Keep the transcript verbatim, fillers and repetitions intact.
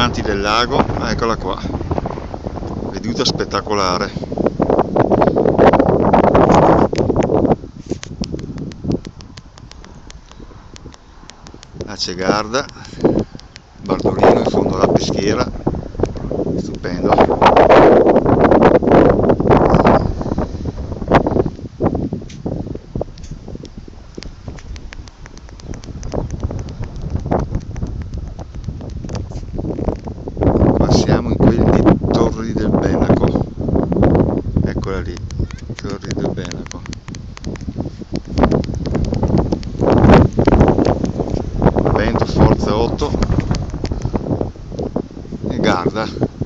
risplendenti del lago. Eccola qua, veduta spettacolare. La Cegarda, Bardolino in fondo alla peschiera, stupendo. Siamo in quelli di Torri del Benaco, eccola lì, Torri del Benaco. Vento forza otto e Garda.